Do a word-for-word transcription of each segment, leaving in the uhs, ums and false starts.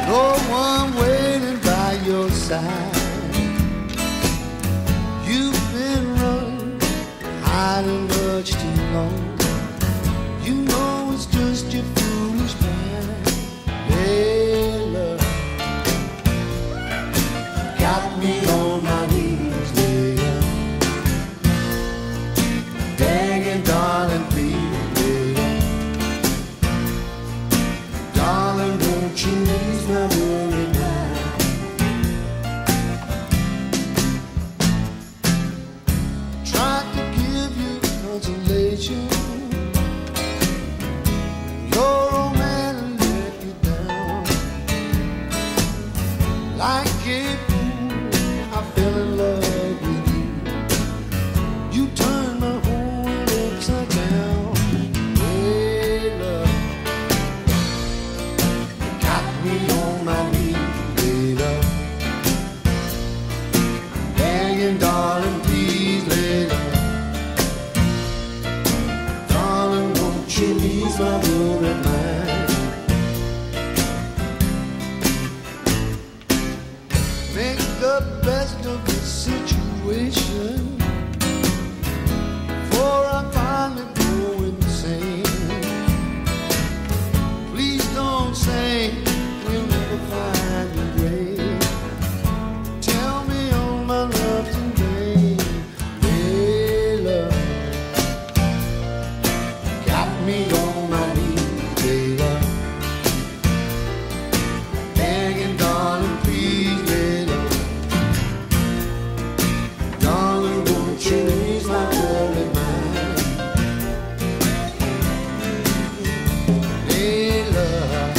no one waiting by your side. You've been running, hiding much too long. You know it's just your foolish mind. Layla, got me on my knees, Layla, begging, darling, please, Layla, darling, won't you ease my worry mind? Tried to give you consolation. Your old man let you down. Like a fool, I fell in love with you. You turned my whole world upside down. Hey, love, got me on my knees, hey, love, begging, darling, please, hey, love, darling, won't you ease my worried mind? Make the best of the situation, before I finally go insane. Please don't say you'll never find your grave. Tell me all my love's in vain. Hey, love, got me on my knees, hey, love, begging, darling, please, hey, love, darling, won't you ease my worried mind? Hey, love,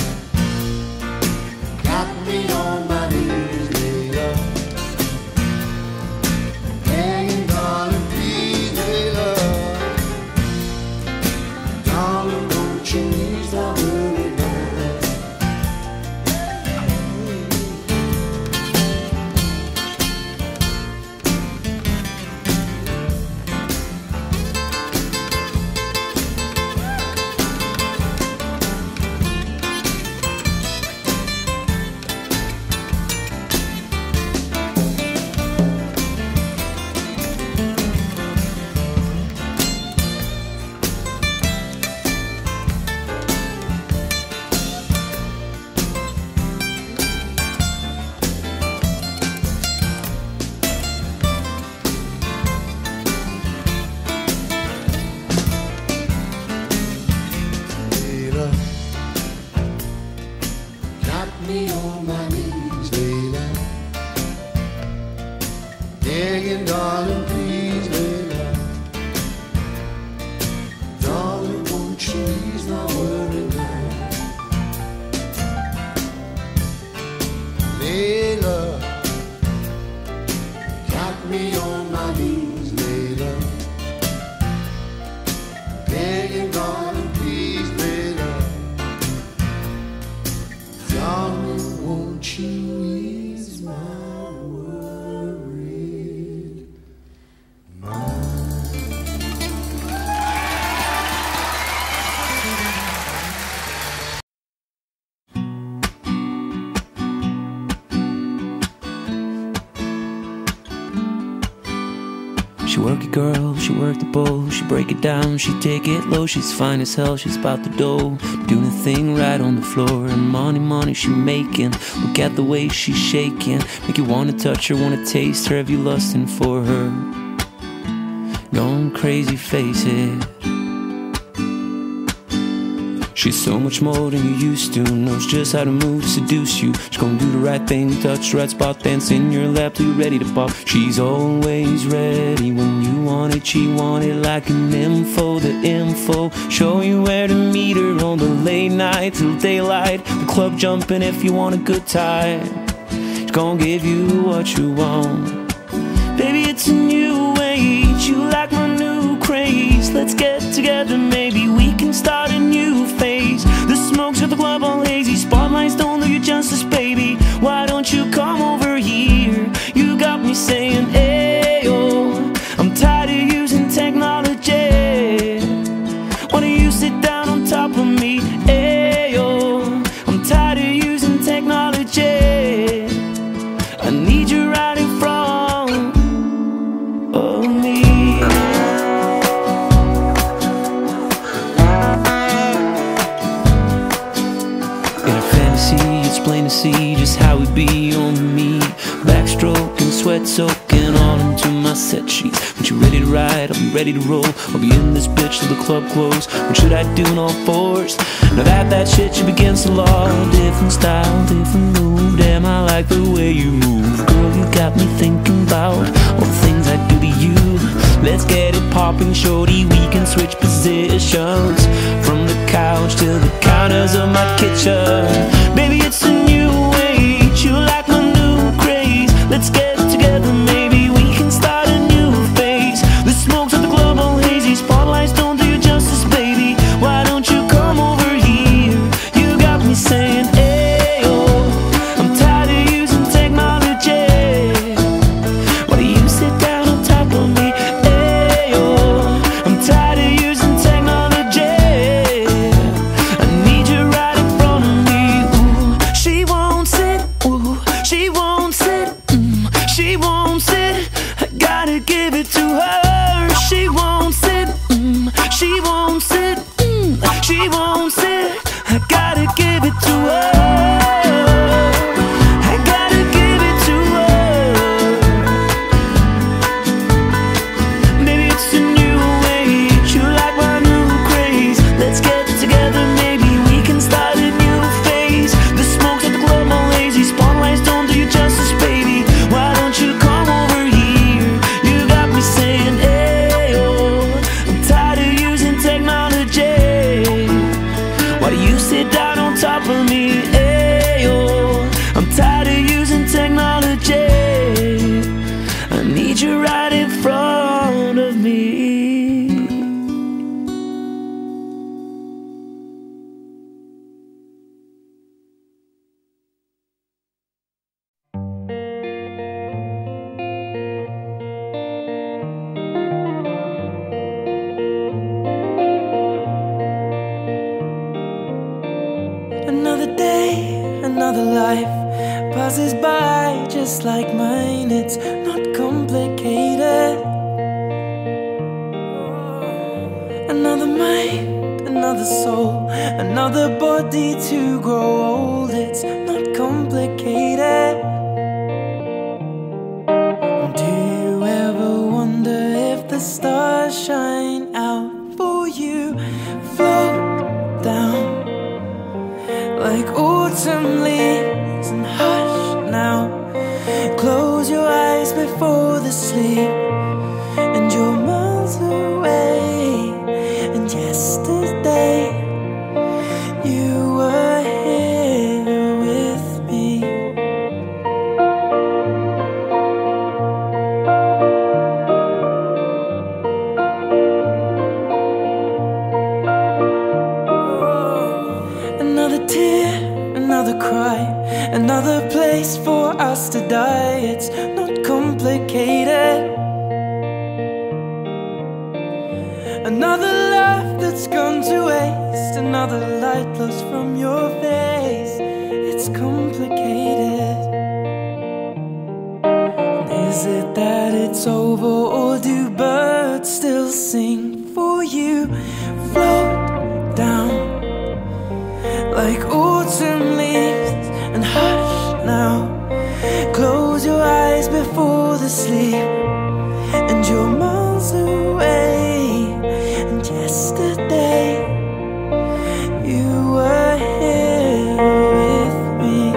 got me on my knees, hey, love, begging, darling, please, hey, love, darling, won't you ease my worried mind? Layla, got me on my knees, Layla, begging, darling, please, Layla, darling, won't you ease my worried mind? Layla, got me on my knees, Layla, begging, darling, please, Layla, darling, won't you ease my worried mind? She work it, girl, she work the bowl. She break it down, she take it low. She's fine as hell, she's about the dough, doing the thing right on the floor. And money, money she making. Look at the way she's shaking, make you wanna touch her, wanna taste her. Have you lusting for her? Going crazy, face it. She's so much more than you used to. Knows just how to move, seduce you. She's gonna do the right thing, touch the right spot, dance in your lap till you're ready to pop. She's always ready when you want it. She want it like an info, the info. Show you where to meet her on the late night till daylight. The club jumping if you want a good time. She's gonna give you what you want. Baby, it's a new age. You like my new craze. Let's get together, maybe we can start a new phase. The smokes at the club all hazy, spotlights don't do you justice, baby. Why don't you come over here? You got me saying, ayo, I'm tired of using technology. Why don't you sit down on top of me? Ayo, I'm tired of using technology. see just how we be on me. Backstroking, sweat soaking all into my set sheets. When you're ready to ride, I'll be ready to roll. I'll be in this bitch till the club close. What should I do in all fours? Now that that shit should be against the law. Different style, different move. Damn, I like the way you move. Girl, you got me thinking about all the things I do to you. Let's get it popping, shorty. We can switch positions from the couch to the counters of my kitchen. Baby, it's a new age. You like my new craze. Let's get together, maybe we can start a new phase. The smoke's at the club all hazy. Spotlights don't do you justice, baby. Why don't you come over here? You got me saying, hey, oh, I'm tired of using technology. Why do you sit down on top of me? Hey, oh, I'm tired of using technology. I need you right in front of me. Ooh, she won't sit. Ooh, she won't sit. Mm, she won't sit. I gotta give it to her. She won't sit. Mm, she won't sit. Mm, she won't sit. I gotta give it to her. I gotta give it to her. Maybe it's a new age. You like my new craze. Let's get together, maybe we can start a new phase. The smoke's at the club all lazy. Spotlights don't do you justice, baby. Why don't you come over here? You got me saying, hey, oh, I'm tired of using technology. Why do you sit down on top of me? Hey, oh, I'm tired of using technology. I need you right in front of me. Another day, another life passes by just like mine. It's not complicated. Another mind, another soul, another body to grow old. It's not complicated. Do you ever wonder if the stars shine out for you? Float down like autumn leaves and hush now. Close your eyes before the sleep, and you're miles away. And yesterday you were here with me. Another tear, another cry, another place for us to die. It's not complicated. Another love that's gone to waste, another light lost from your face. It's complicated. Is it that it's over, or do birds still sing for you? Float down like autumn leaves and hush now. Close your eyes before the sleep, and you're miles away. And yesterday you were here with me.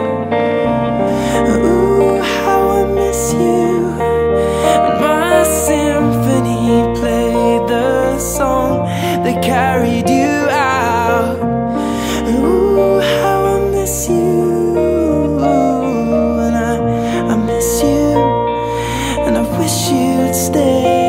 Ooh, how I miss you. And my symphony played the song that carried you out. Ooh, how I miss you. And I, I miss you. And I wish you'd stay.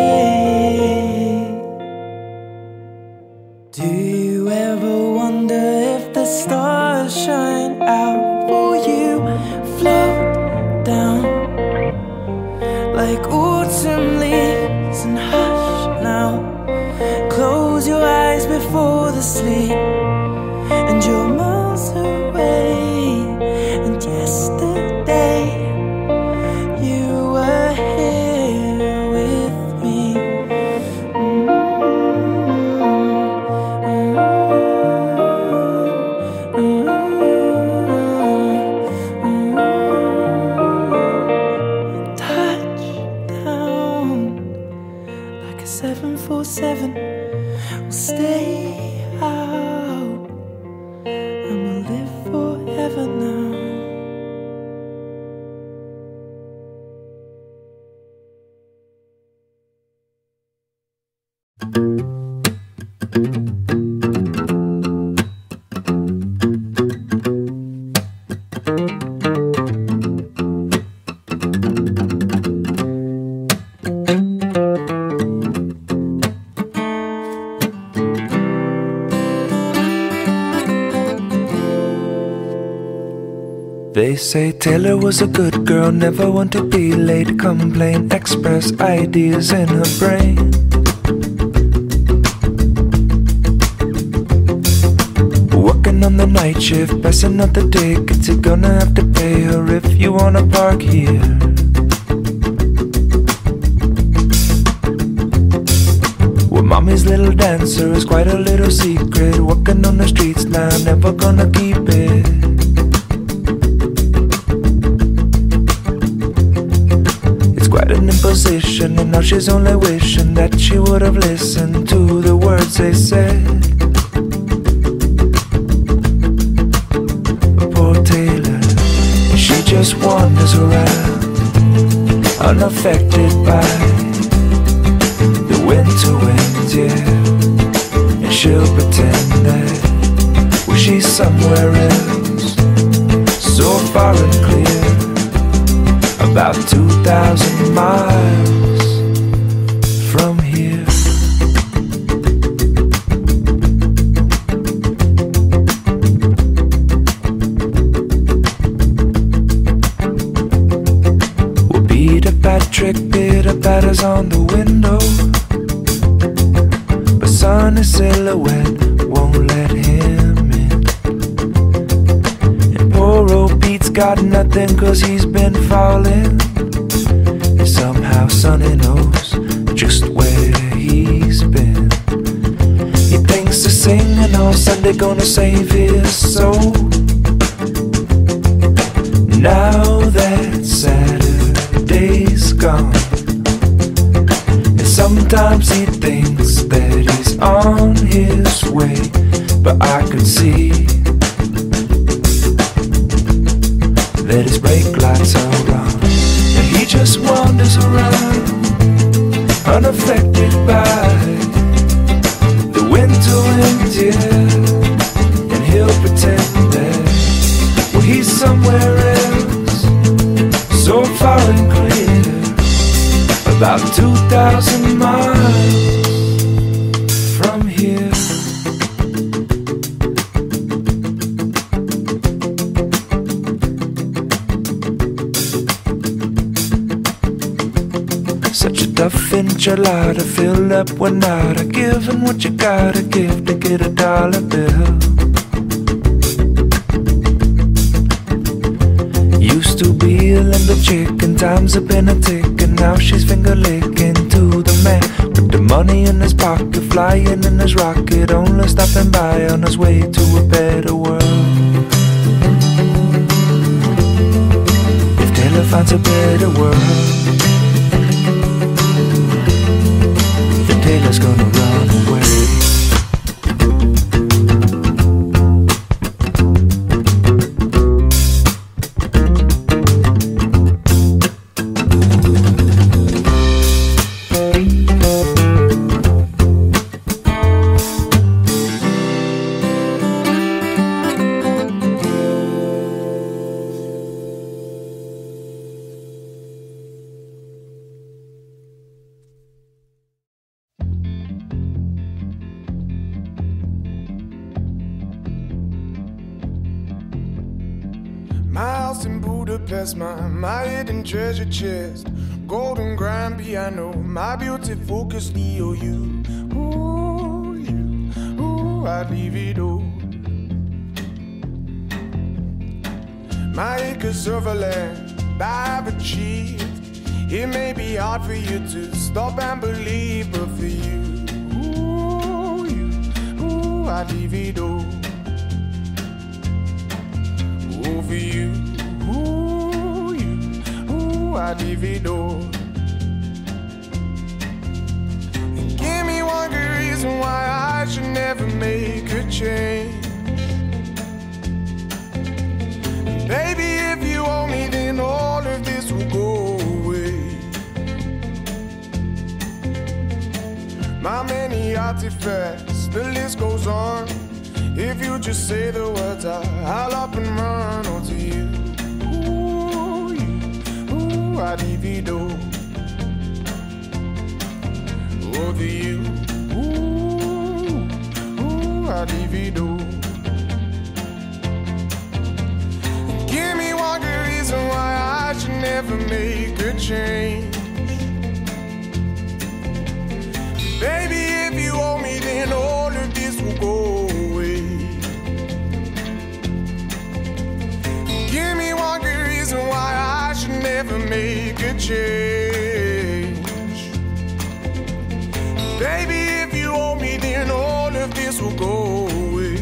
Do you ever wonder if the stars shine out for you? Float down like autumn leaves and hush now. Close your eyes before the sleep, and you're miles away. And yesterday you were here with me. Mm-hmm. Mm-hmm. They say Taylor was a good girl, never want to be late, complain, express ideas in her brain. Working on the night shift, passing out the tickets, you're gonna have to pay her if you wanna park here. Well, mommy's little dancer is quite a little secret, walking on the streets now, never gonna keep it. Quite an imposition, and now she's only wishing that she would have listened to the words they said. Poor Taylor, she just wanders around, unaffected by the winter winds, yeah. And she'll pretend that, well, she's somewhere else, so far and clear, about two thousand miles from here. Well, Peter Patrick, Peter Patter's on the window, but sunny silhouette won't let him in. And poor old Pete's got nothing, cause he's been falling. And somehow Sonny knows just where he's been. He thinks the singing on Sunday gonna save his soul. Now that Saturday's gone, and sometimes he thinks that he's on his way, but I could see that his brake lights are on, and he just wanders around, unaffected by the winter winds, yeah. And he'll pretend that, well, he's somewhere else, so far and clear, about two thousand miles from here. Such a tough enchilada, filled up one night, giving what you gotta give to get a dollar bill. Used to be a limber chick, and times have been a tick, and now she's finger licking to the man with the money in his pocket, flying in his rocket, only stopping by on his way to a better world. If Taylor finds a better world, Taylor's gonna run away. My house in Budapest, my, my hidden treasure chest, golden grand piano, my beauty focus, E O U. Ooh, you, ooh, I'd leave it all. My acres of land I've achieved, it may be hard for you to stop and believe, but for you, ooh, you, ooh, I'd leave it all. For you, ooh, you, ooh, I'd leave it all. And give me one good reason why I should never make a change. And baby, if you owe me, then all of this will go away. My many artifacts, the list goes on. If you just say the words, I, I'll up and run onto you. divido. Over you, ooh, ooh, I divido. Give me one good reason why I should never make a change. Baby, if you owe me, then all of this will go away. Give me one good reason why I should never make a change. Baby, if you owe me, then all of this will go away.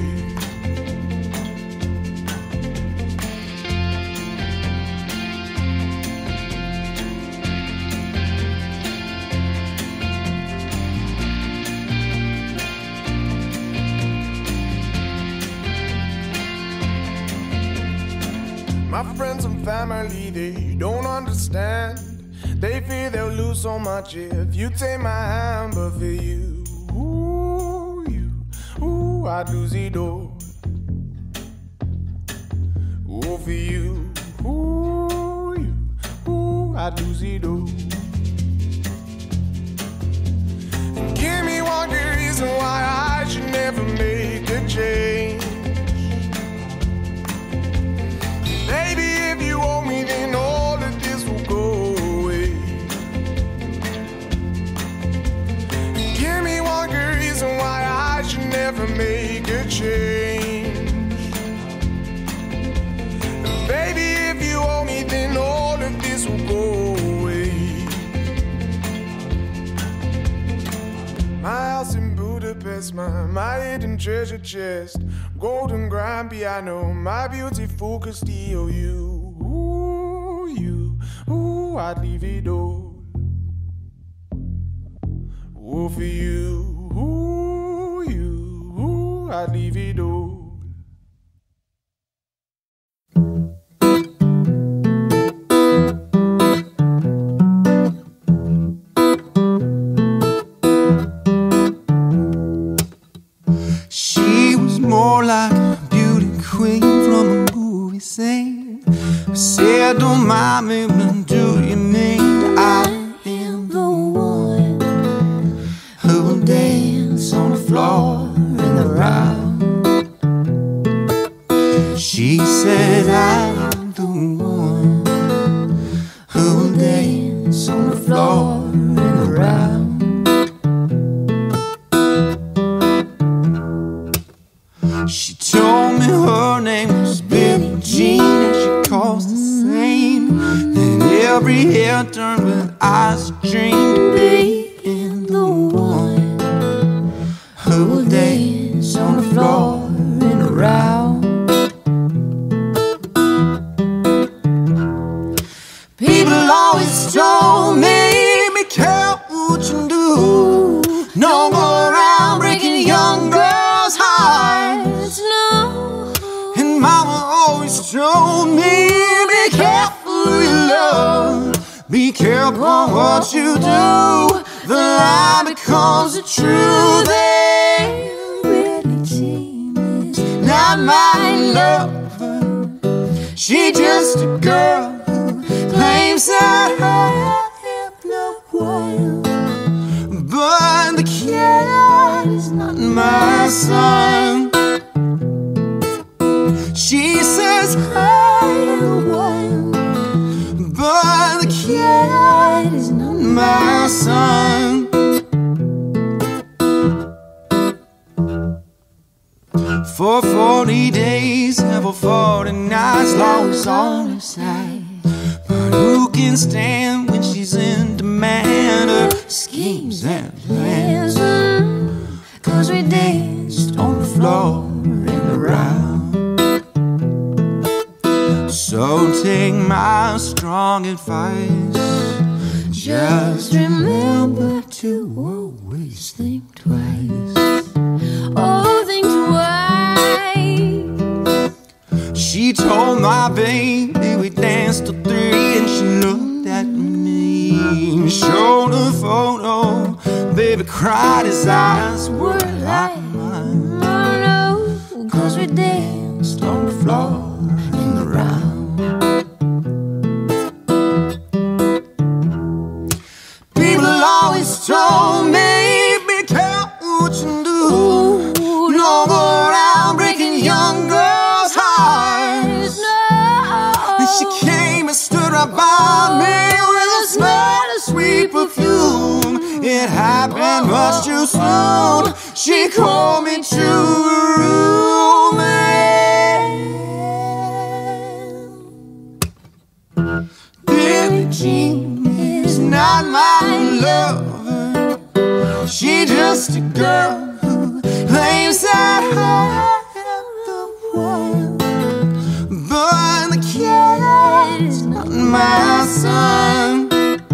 My friends and family, they don't understand. They fear they'll lose so much if you take my hand. But for you, ooh, you, ooh, I'd lose it all. Ooh, for you, ooh, you, ooh, I'd lose it all. Give me one good reason why I should never make a change. Baby, if you owe me, then all of this will go away. Give me one good reason why I should never make a change. Baby, if you owe me, then all of this will go away. My house in Budapest, my, my hidden treasure chest, golden grand piano, my beautiful Castillo. You, ooh, you, ooh, I'd leave it all. Ooh, for you, ooh, you, ooh, I'd leave it all. More like a beauty queen from a movie scene. I said, don't mind me, but do you mean I am the one who will dance on the floor in the round? She said, I am the one who will dance on the floor in the round. She told me her name was Billie Jean, and she calls the same. Then every hair turned with eyes dreamed of being the one who will dance on the floor in a round. People always told me, be careful what you do. Don't go around breaking young girls' hearts. And mama always told me, be careful who you love, be careful what you do. The lie becomes the truth. And Billie Jean is not my lover. She just a girl who claims that I am no one. But the cat is not my son. She says I am one, but the cat is not my son. For forty days and for forty nights, Lord's on her side. But who can stand when she's in demand? Her schemes and plans, cause we danced on the floor in the round. So take my strong advice, just remember to always think twice. Oh, think twice. She told my baby we danced till three, and she looked at me, showed a photo. Baby cried, his eyes were like mine. Oh no, cause we danced on the floor in the round. about me with a smell of sweet perfume. It happened much too soon. She called me to her room. Billie Jean is not my lover. She just a girl who claims that I am the one. But the cat is not my son.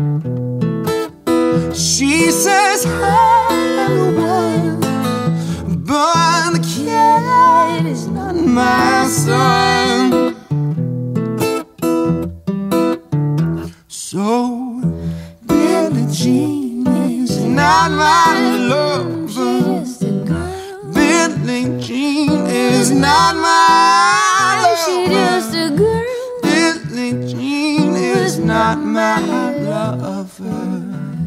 She says I'm the one, but the cat is not my son. So Billie Jean is not my lover. Billie Jean is not my lover. She's just a girl. Billie Jean is not my lover.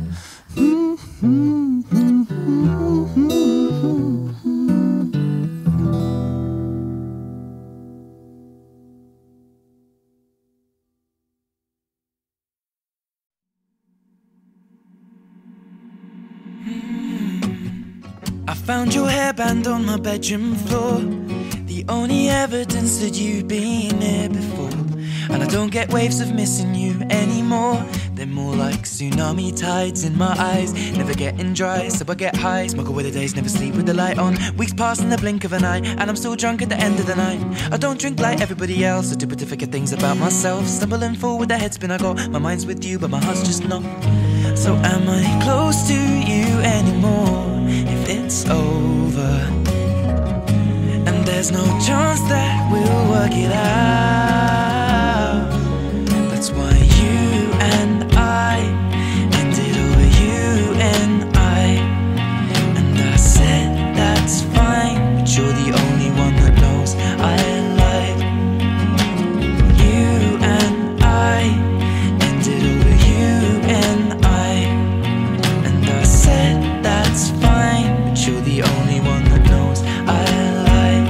I found your hairband on my bedroom floor, the only evidence that you've been here before. And I don't get waves of missing you anymore. They're more like tsunami tides in my eyes, never getting dry, so I get high. Smoke away the days, never sleep with the light on. Weeks pass in the blink of an eye, and I'm still drunk at the end of the night. I don't drink like everybody else, I do but to forget things about myself. Stumbling forward with the headspin, I go, my mind's with you, but my heart's just not. So am I close to you anymore if it's over? And there's no chance that we'll work it out. That's why you and I ended over you and I. And I said that's fine, but you're the only one that knows I lied. You and I ended over you and I. And I said that's fine, but you're the only one that knows I lied.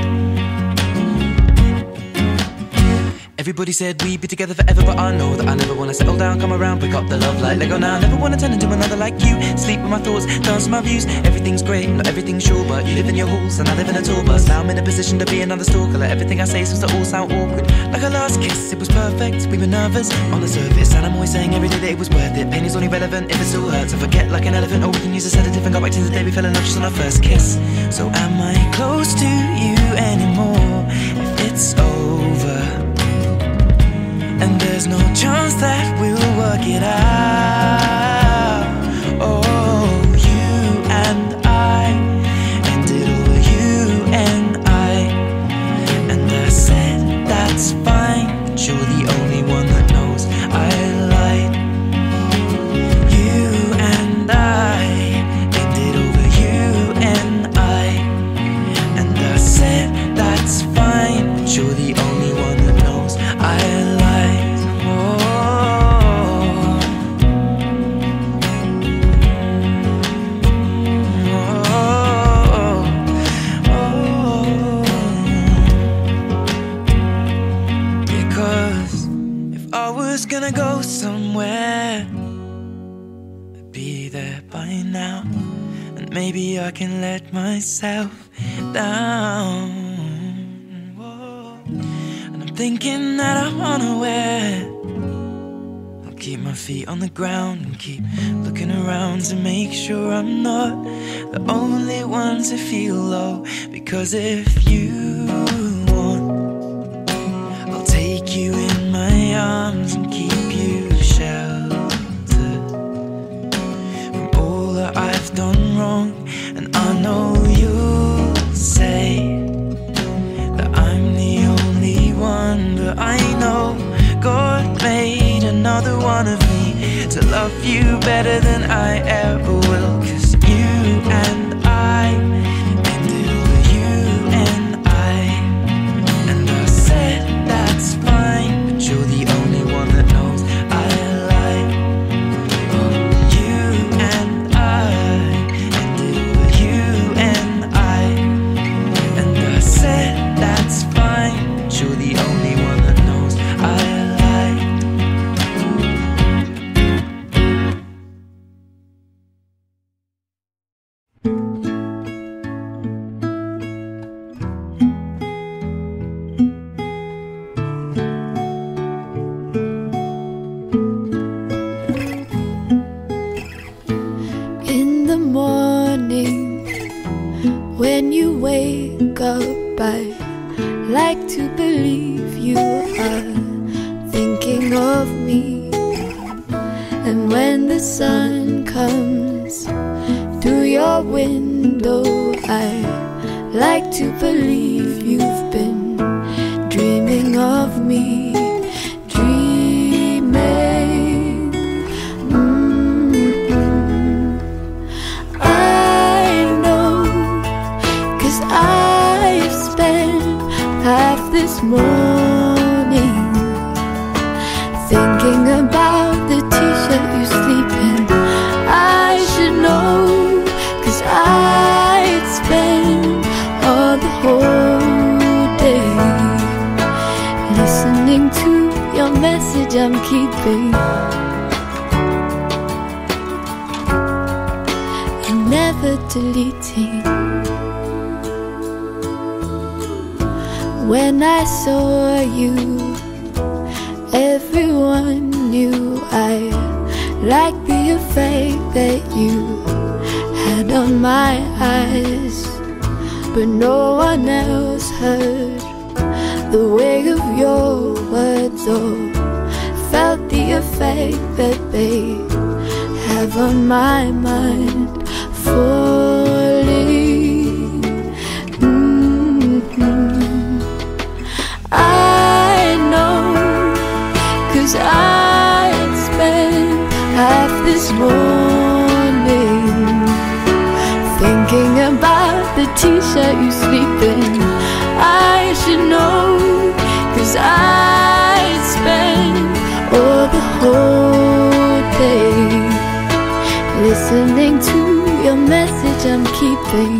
Everybody said we'd be together forever, but I know that I never wanna settle down, come around, pick up the love like Lego now. Never wanna turn into another like you, sleep with my thoughts, dance with my views. Everything's great, not everything's sure, but you live in your halls and I live in a tour bus. Now I'm in a position to be another stalker, like everything I say seems to all sound awkward. Like our last kiss, it was perfect, we were nervous on the surface, and I'm always saying every day that it was worth it. Pain is only relevant if it still hurts. I forget like an elephant, oh we can use a sedative and go back to the day we fell in love just on our first kiss. So am I close to you anymore if it's over? And there's no chance that we'll work it out. Oh, you and I ended over you and I. And I said that's fine, but you're the only one that knows I lied. You and I ended over you and I. And I said that's fine, but you're the only one that knows I lied. Gonna go somewhere, I'd be there by now, and maybe I can let myself down. Whoa. And I'm thinking that I'm unaware. I'll keep my feet on the ground and keep looking around to make sure I'm not the only one to feel low. Because if you want, I'll take you in my arms and keep you sheltered from all that I've done wrong. And I know you'll say that I'm the only one, but I know God made another one of me to love you better than I ever will. 'Cause you and I ended over you and I. And I said that's fine, but you're the only one that knows I lied. Oh, you and I ended over you and I. And I said that's fine, but you're the only one that knows I lied. of me. And when the sun comes through your window, I like to believe you've been dreaming of me. Dreaming. Mm-hmm. I know, 'cause I've spent half this morning thinking about the t-shirt you sleep in. I should know, 'cause I'd spend all the whole day listening to your message I'm keeping and never deleting. When I saw you, everyone knew I liked the effect that you had on my eyes, but no one else heard the weight of your words or felt the effect that they have on my mind. Falling. Mm-hmm. I know, 'cause I'd spent half this morning thinking about the t-shirt you sleep in. I should know, 'cause I'd spend all the whole day listening to your message I'm keeping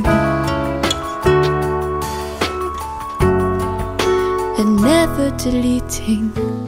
and never deleting.